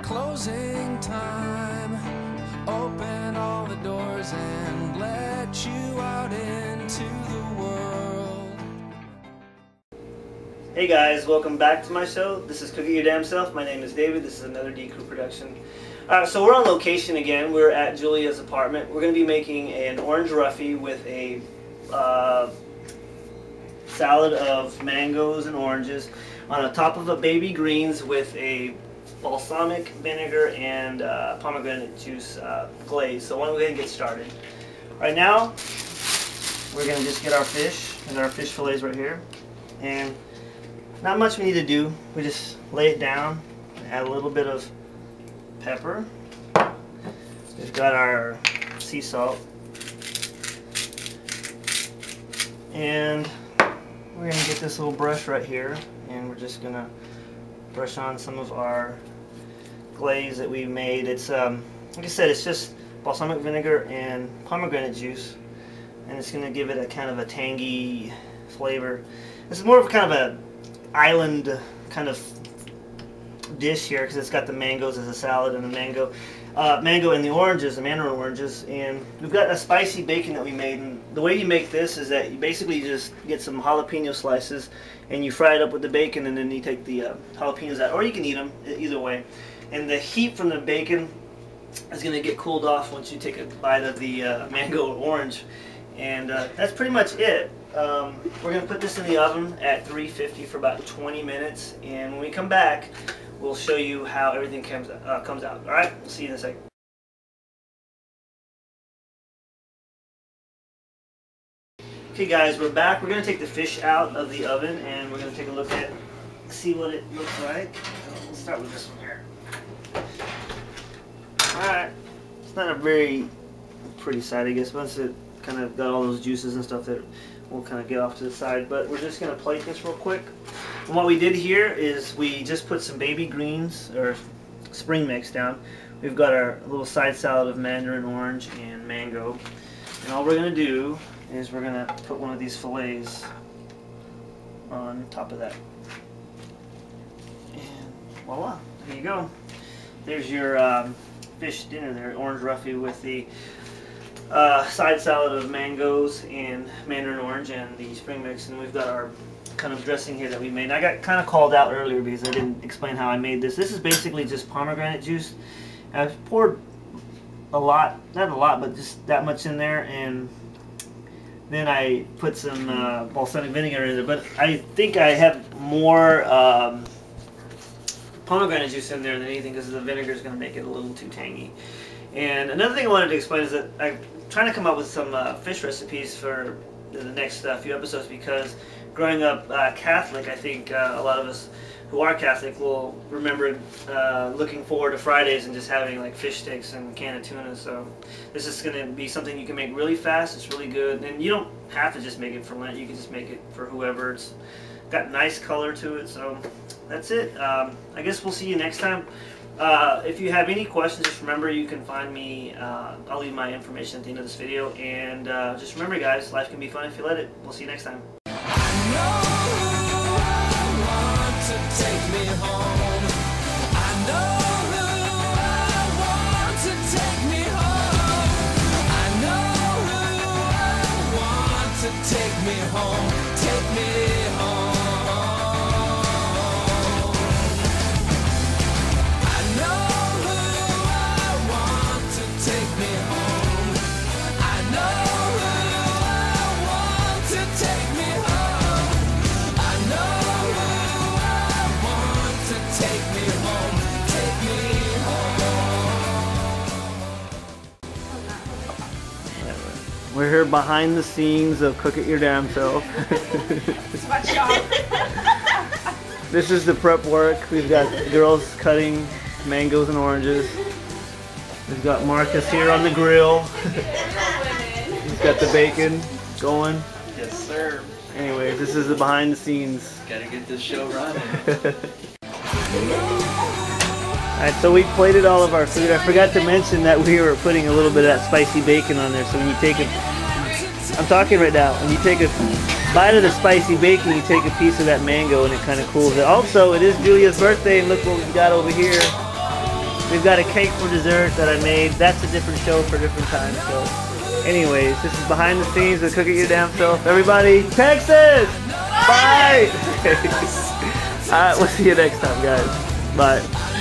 closing time. Open all the doors and let you out into the world. Hey guys, welcome back to my show. This is Cook It Your Damn Self. My name is David. This is another D.Crue production. So we're on location again. We're at Julia's apartment. We're going to be making an orange roughy with a salad of mangoes and oranges on the top of a baby greens with a balsamic vinegar and pomegranate juice glaze. So why don't we go ahead and get started. Right now, we're going to just get our fish, and our fish fillets right here. And not much we need to do. We just lay it down, add a little bit of pepper. We've got our sea salt. And we're going to get this little brush right here, and we're just going to brush on some of our glaze that we made. It's like I said, it's just balsamic vinegar and pomegranate juice, and it's going to give it a kind of a tangy flavor. This is more of kind of a island kind of dish here because it's got the mangoes as a salad and the mango and the oranges, the mandarin oranges, and we've got a spicy bacon that we made. And the way you make this is that you basically just get some jalapeno slices and you fry it up with the bacon, and then you take the jalapenos out, or you can eat them either way. And the heat from the bacon is going to get cooled off once you take a bite of the mango or orange, and that's pretty much it. We're going to put this in the oven at 350 for about 20 minutes, and when we come back, we'll show you how everything comes out. Alright, we'll see you in a second. Okay guys, we're back. We're going to take the fish out of the oven, and we're going to take a look at, see what it looks like. We'll start with this one here. Alright, it's not a very pretty sight, I guess. Once it kind of got all those juices and stuff that we'll kind of get off to the side, but we're just going to plate this real quick. And what we did here is we just put some baby greens or spring mix down. We've got our little side salad of mandarin orange and mango, and all we're going to do is we're going to put one of these fillets on top of that, and voila, there you go. There's your fish dinner there, orange roughy with the side salad of mangoes and mandarin orange and the spring mix, and we've got our kind of dressing here that we made. And I got kind of called out earlier because I didn't explain how I made this. This is basically just pomegranate juice. I've poured a lot, not a lot, but just that much in there, and then I put some balsamic vinegar in there. But I think I have more pomegranate juice in there than anything because the vinegar is going to make it a little too tangy. And another thing I wanted to explain is that I'm trying to come up with some fish recipes for the next few episodes, because growing up Catholic, I think a lot of us who are Catholic will remember looking forward to Fridays and just having like fish sticks and a can of tuna. So this is going to be something you can make really fast. It's really good, and you don't have to just make it for Lent. You can just make it for whoever. It's got nice color to it. So that's it. I guess we'll see you next time. If you have any questions, just remember you can find me. I'll leave my information at the end of this video. And just remember, guys, life can be fun if you let it. We'll see you next time. I know who I want to take me home. I know who I want to take me home. I know who I want to take me home. Take me home. We're here behind the scenes of Cook It Your Damn Self. It's my job. This is the prep work. We've got girls cutting mangoes and oranges. We've got Marcus here on the grill. He's got the bacon going. Yes, sir. Anyways, this is the behind the scenes. Gotta get this show running. Alright, so we plated all of our food. I forgot to mention that we were putting a little bit of that spicy bacon on there. So when you take a, I'm talking right now, when you take a bite of the spicy bacon, you take a piece of that mango and it kind of cools it. Also, it is Julia's birthday, and look what we've got over here. We've got a cake for dessert that I made. That's a different show for a different time. So, anyways, this is behind the scenes with Cooking Your Damn Self. Everybody, Texas! Bye! We'll see you next time, guys. Bye.